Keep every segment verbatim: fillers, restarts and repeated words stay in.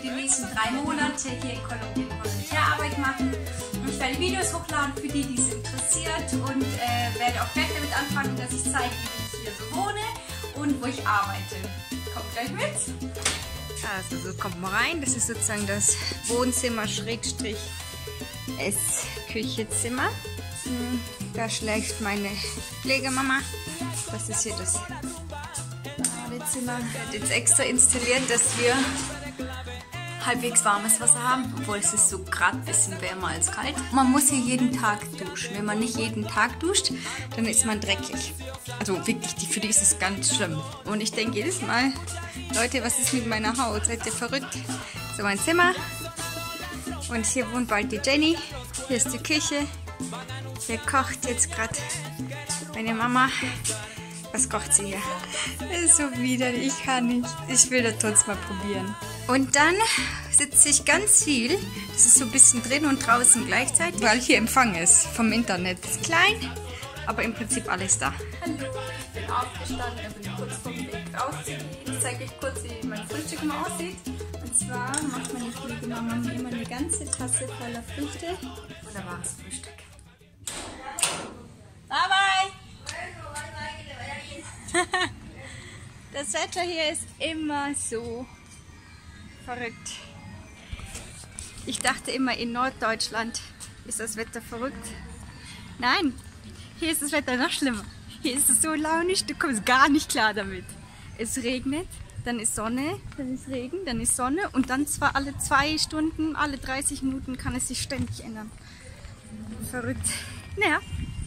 die nächsten drei Monate hier in Kolumbien Volontärarbeit machen. Und ich werde Videos hochladen für die, die es interessiert und äh, werde auch gleich damit anfangen, dass ich zeige, wie ich hier so wohne und wo ich arbeite. Kommt gleich mit! Also so kommt man rein. Das ist sozusagen das Wohnzimmer Schrägstrich Essküchezimmer. Da schläft meine Pflegemama. Das ist hier das Badezimmer. Ich habe jetzt extra installiert, dass wir halbwegs warmes Wasser haben, obwohl es ist so gerade ein bisschen wärmer als kalt. Man muss hier jeden Tag duschen. Wenn man nicht jeden Tag duscht, dann ist man dreckig. Also wirklich, die, für die ist es ganz schlimm. Und ich denke jedes Mal, Leute, was ist mit meiner Haut? Seid ihr verrückt? So mein Zimmer. Und hier wohnt bald die Jenny. Hier ist die Küche. Hier kocht jetzt gerade meine Mama. Was kocht sie hier? Das ist so widerlich, ich kann nicht. Ich will das trotzdem mal probieren. Und dann sitze ich ganz viel. Das ist so ein bisschen drin und draußen gleichzeitig, weil hier Empfang ist vom Internet. Ist klein, aber im Prinzip alles da. Hallo, ich bin aufgestanden, ich bin kurz vom Weg rauszugehen. Ich zeige euch kurz, wie mein Frühstück immer aussieht. Und zwar macht meine Pflegemama mir immer eine ganze Tasse voller Früchte. Wunderbares Frühstück. Bye bye! Das Wetter hier ist immer so verrückt. Ich dachte immer, in Norddeutschland ist das Wetter verrückt. Nein, hier ist das Wetter noch schlimmer. Hier ist es so launig, du kommst gar nicht klar damit. Es regnet, dann ist Sonne, dann ist Regen, dann ist Sonne und dann zwar alle zwei Stunden, alle dreißig Minuten kann es sich ständig ändern. Verrückt. Naja.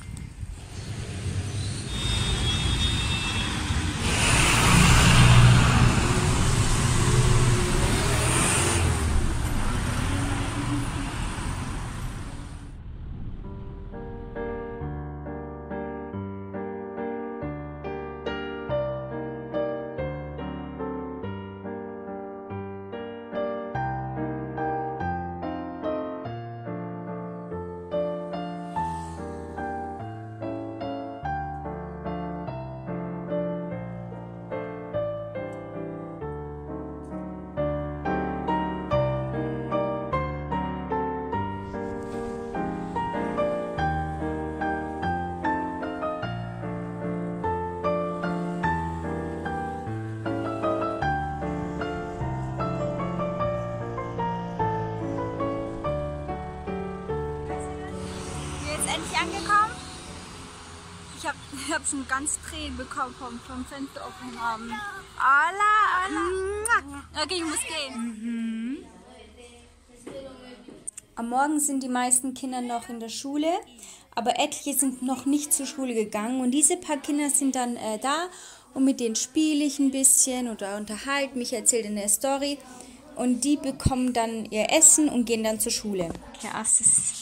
Angekommen. Ich habe ich hab schon ganz Tränen bekommen vom, vom Fenster offen haben. Alla, alla. Okay, ich muss gehen. Mhm. Am Morgen sind die meisten Kinder noch in der Schule, aber etliche sind noch nicht zur Schule gegangen. Und diese paar Kinder sind dann äh, da und mit denen spiele ich ein bisschen oder unterhalte mich, erzähle eine Story. Und die bekommen dann ihr Essen und gehen dann zur Schule. Ja, Assis.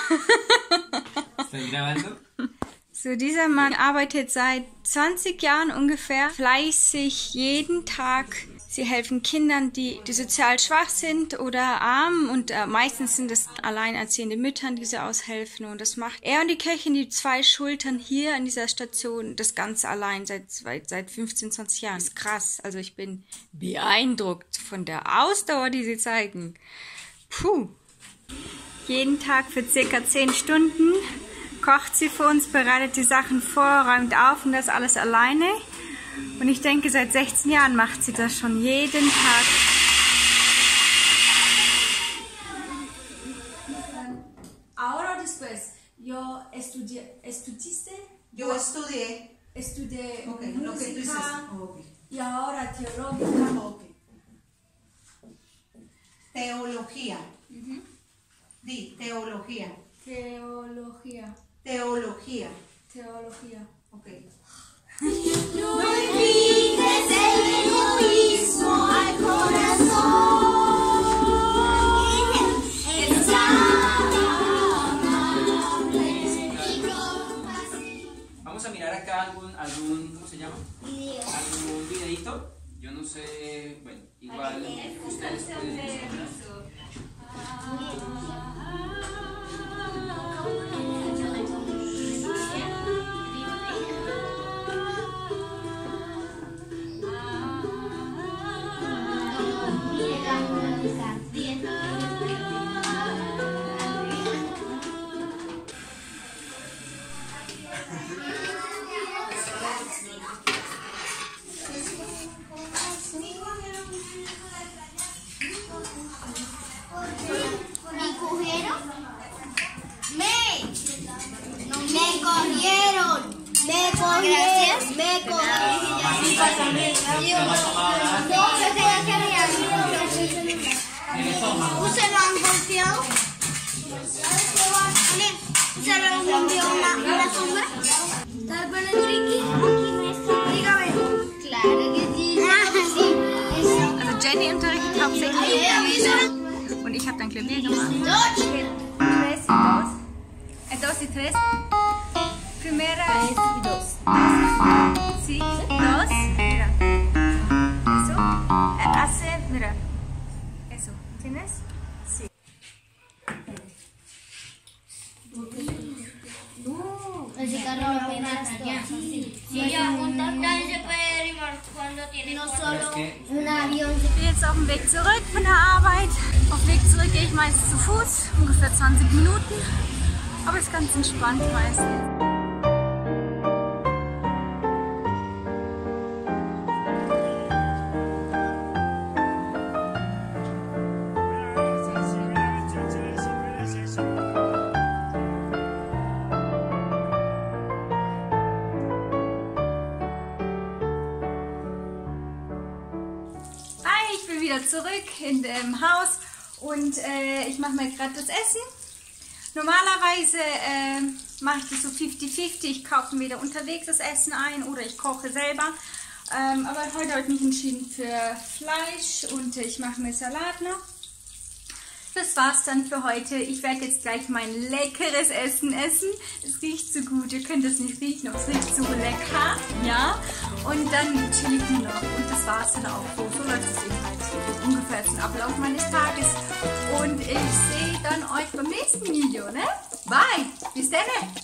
So, dieser Mann arbeitet seit zwanzig Jahren ungefähr fleißig jeden Tag. Sie helfen Kindern, die, die sozial schwach sind oder arm und äh, meistens sind es alleinerziehende Müttern, die sie aushelfen. Und das macht er und die Köchin, die zwei Schultern hier an dieser Station, das Ganze allein seit, seit, seit fünfzehn, zwanzig Jahren. Das ist krass. Also ich bin beeindruckt von der Ausdauer, die sie zeigen. Puh. Jeden Tag für circa zehn Stunden kocht sie für uns, bereitet die Sachen vor, räumt auf und das alles alleine. Und ich denke, seit sechzehn Jahren macht sie das schon jeden Tag. Ahora después, yo estudi ¿estudiste? Yo estudié. Estudié okay, lo que tú dices. Okay. Y ahora teológica. Okay. Teología. Uh-huh. Di, teología. Teología. Teología. Teología. Ok. No olvides el egoísmo al corazón. Vamos a mirar acá algún, algún ¿cómo se llama? Video. Algún videito. Yo no sé, bueno, igual ustedes pueden encontrar. Mira, Gracias. Me ¿Usted lo han golpeado? ¿Usted lo han golpeado una sombra? ¿Estás bueno, Enrique? Dígame. Claro que sí. Also Jenny unterrichtet hauptsächlich Klavier und ich habe dann Klavier gemacht. Tres y dos. Eh, dos y tres. Primera es y dos. Sí, dos. Mira. Eso. Eh, hace, mira. Eso. ¿Tienes? Sí. Ese carro lo pegas allá. Sí, apunta. También se puede rimar cuando tiene no solo un avión. Ich bin jetzt auf dem Weg zurück von der Arbeit. Auf dem Weg zurück gehe ich meist zu Fuß, ungefähr zwanzig Minuten. Aber es ist ganz entspannt meistens. Ich bin wieder zurück in dem Haus und äh, ich mache mir gerade das Essen. Normalerweise äh, mache ich das so fifty fifty. Ich kaufe mir wieder unterwegs das Essen ein oder ich koche selber. Ähm, aber heute habe ich mich entschieden für Fleisch und äh, ich mache mir Salat noch. Das war's dann für heute. Ich werde jetzt gleich mein leckeres Essen essen. Es riecht so gut, ihr könnt es nicht riechen, aber es riecht so lecker. Ja, und dann chill ich nur noch. Und das war's dann auch. So, so läuft es eben halt. Ungefähr ist ein Ablauf meines Tages. Und ich sehe dann euch beim nächsten Video, ne? Bye! Bis dann!